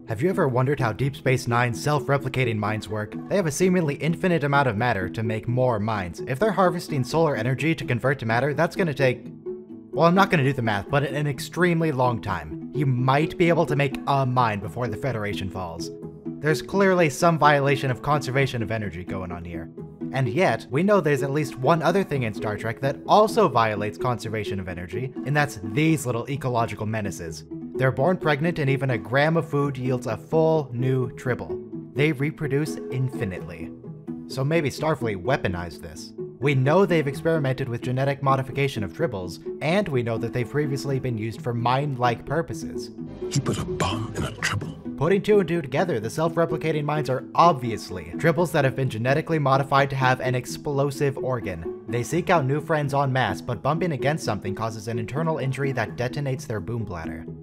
Have you ever wondered how Deep Space Nine's self-replicating mines work? They have a seemingly infinite amount of matter to make more mines. If they're harvesting solar energy to convert to matter, that's gonna take... well, I'm not gonna do the math, but an extremely long time. You might be able to make a mine before the Federation falls. There's clearly some violation of conservation of energy going on here. And yet, we know there's at least one other thing in Star Trek that also violates conservation of energy, and that's these little ecological menaces. They're born pregnant, and even a gram of food yields a full new tribble. They reproduce infinitely. So maybe Starfleet weaponized this. We know they've experimented with genetic modification of tribbles, and we know that they've previously been used for mine-like purposes. He put a bomb in a tribble. Putting two and two together, the self-replicating mines are obviously tribbles that have been genetically modified to have an explosive organ. They seek out new friends en masse, but bumping against something causes an internal injury that detonates their boom bladder.